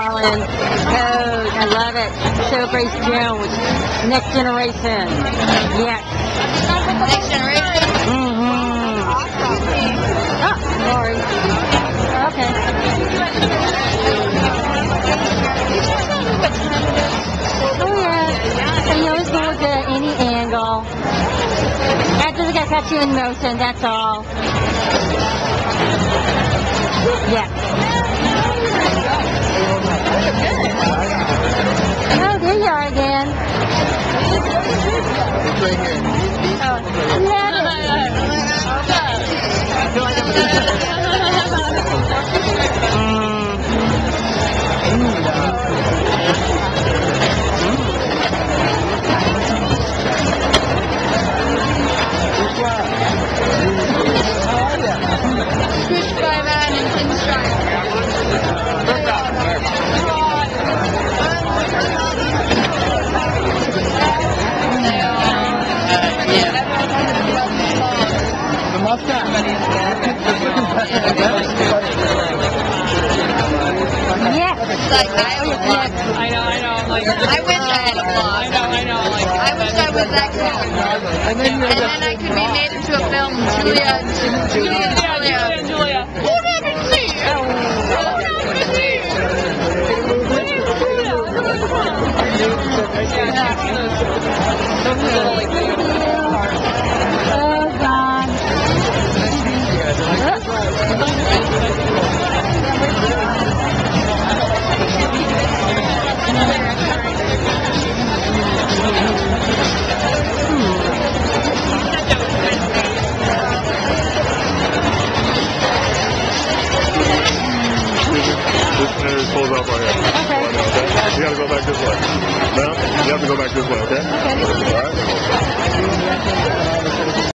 darling. Code. I love it. So Grace Jones. Next generation. Yes. Next generation. Oh, sorry. Okay. Oh yeah. And you always go with any angle. I just gotta catch you in motion, that's all. Yeah. Oh, there you are again. Oh, love it. Squished by man and pinstripe. The mustache. Yes. Like, I know. I'm like, I wish I had a vlog. I know. Like, I wish I was that cool. And then I could be made into a film. Julia and Julia. What happened to you? Oh, God. This pulls up right here. Okay. You gotta go back this way. No? You have to go back this way, okay? Okay. All right?